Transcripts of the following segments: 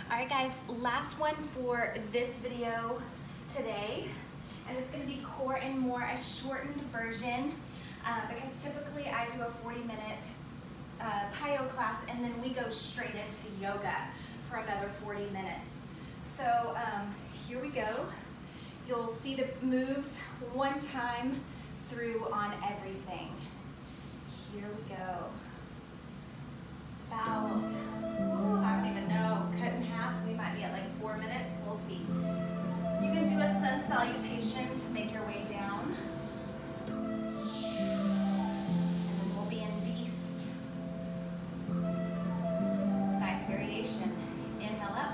All right, guys, last one for this video today, and it's going to be core and more, a shortened version, because typically I do a 40-minute PiYo class, and then we go straight into yoga for another 40 minutes. So here we go. You'll see the moves one time through on everything. Here we go. It's about, I don't even know, cut in half. We might be at like 4 minutes. We'll see. You can do a sun salutation to make your way down. And then we'll be in beast. Nice variation. Inhale up.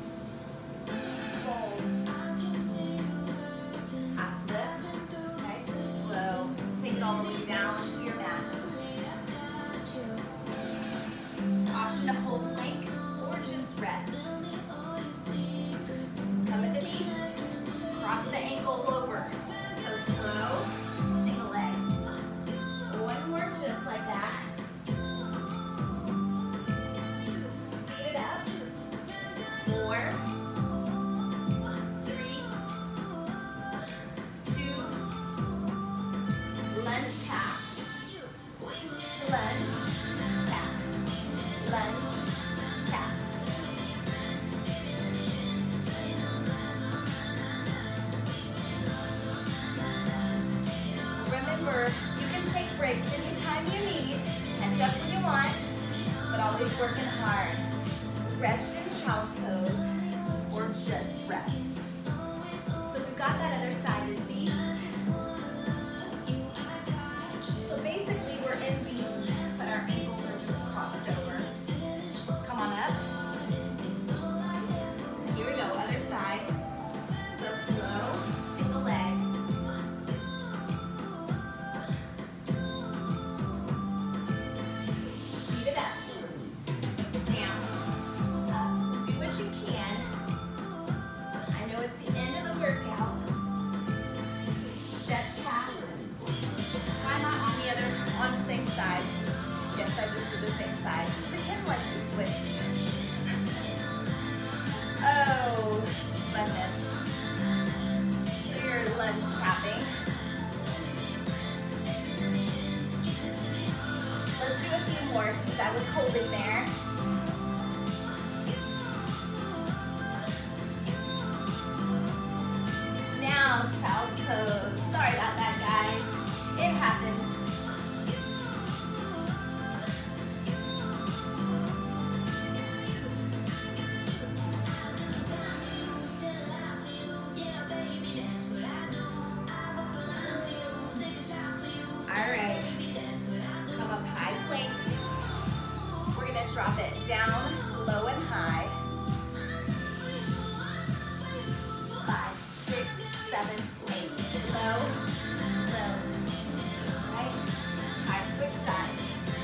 Fold. Half lift. Nice and slow. Take it all the way down to your mat. Option to hold plank or just rest. Come at the beast. Cross the ankle over. So slow. Single leg. One more just like that. Speed it up. 4, 3, 2. Lunge tap. Lunge tap. Lunge tap. Remember, you can take breaks anytime you need, catch up when you want, but always working hard. Rest in child's pose, or just rest. So we've got that other side of beast. So basically we're in beast, but our ankles are just crossed over. Come on up. Here we go, other side. So slow, single leg. Speed it up. Down. Up. Do what you can. I know it's the end of the workout. Step tap. Why not on the same side? Yes, I just did the same side. Pretend like you switched. Oh, goodness. So you're lunge tapping. Let's do a few more since I was holding there. Now, child's pose. Sorry about that, guys. It happens. Drop it down, low and high. 5, 6, 7, 8. Low, low. Right? I switch sides.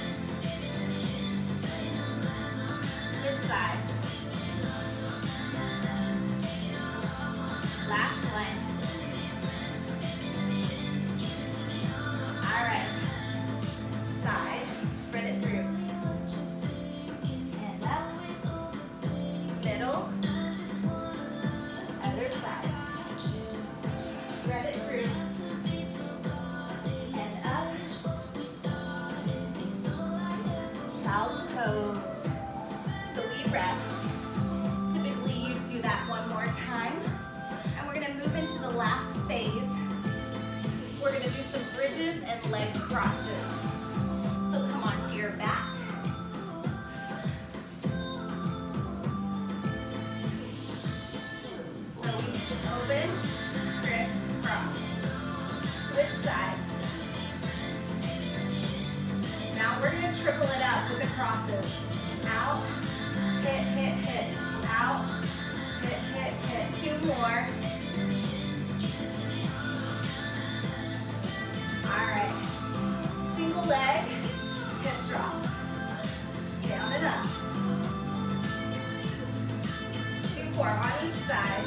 Switch sides. Last one. All right. Side. Spread it through. Other side. Thread it through. And up. Child's pose. So we rest. Typically you do that one more time. And we're going to move into the last phase. We're going to do some bridges and leg crosses. So come onto your back. Open, criss, cross. Switch sides. Now we're going to triple it up with the crosses. Out, hit, hit, hit. Out, hit, hit, hit. 2 more. All right. Single leg, hip drop. Down and up. 2 more on each side.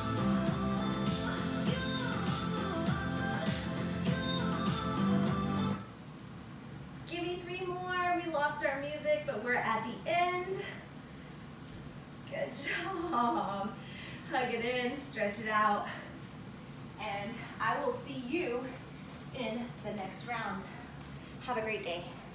Give me 3 more. We lost our music, but we're at the end. Good Good job. Hug it in, stretch it out, and I will see you in the next round. Have a great day.